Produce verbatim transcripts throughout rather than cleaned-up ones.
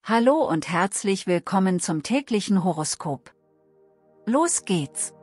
Hallo und herzlich willkommen zum täglichen Horoskop. Los geht's!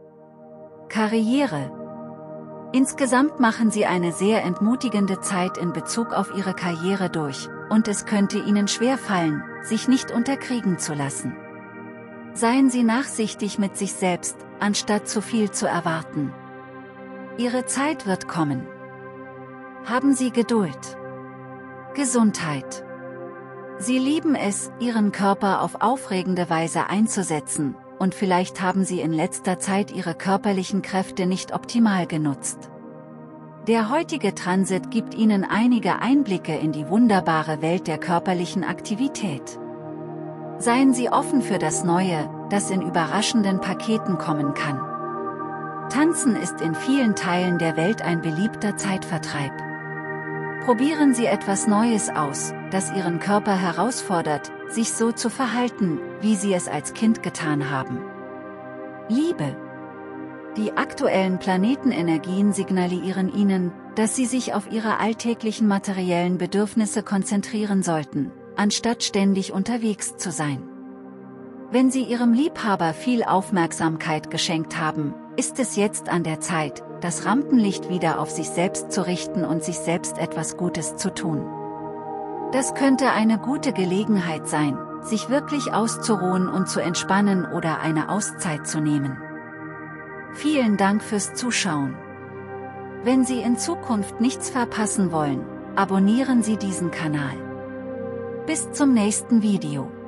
Karriere. Insgesamt machen Sie eine sehr entmutigende Zeit in Bezug auf Ihre Karriere durch, und es könnte Ihnen schwerfallen, sich nicht unterkriegen zu lassen. Seien Sie nachsichtig mit sich selbst, anstatt zu viel zu erwarten. Ihre Zeit wird kommen. Haben Sie Geduld. Gesundheit. Sie lieben es, Ihren Körper auf aufregende Weise einzusetzen, und vielleicht haben Sie in letzter Zeit Ihre körperlichen Kräfte nicht optimal genutzt. Der heutige Transit gibt Ihnen einige Einblicke in die wunderbare Welt der körperlichen Aktivität. Seien Sie offen für das Neue, das in überraschenden Paketen kommen kann. Tanzen ist in vielen Teilen der Welt ein beliebter Zeitvertreib. Probieren Sie etwas Neues aus, das Ihren Körper herausfordert, sich so zu verhalten, wie Sie es als Kind getan haben. Liebe. Die aktuellen Planetenenergien signalisieren Ihnen, dass Sie sich auf Ihre alltäglichen materiellen Bedürfnisse konzentrieren sollten, anstatt ständig unterwegs zu sein. Wenn Sie Ihrem Liebhaber viel Aufmerksamkeit geschenkt haben, ist es jetzt an der Zeit, das Rampenlicht wieder auf sich selbst zu richten und sich selbst etwas Gutes zu tun. Das könnte eine gute Gelegenheit sein, sich wirklich auszuruhen und zu entspannen oder eine Auszeit zu nehmen. Vielen Dank fürs Zuschauen. Wenn Sie in Zukunft nichts verpassen wollen, abonnieren Sie diesen Kanal. Bis zum nächsten Video.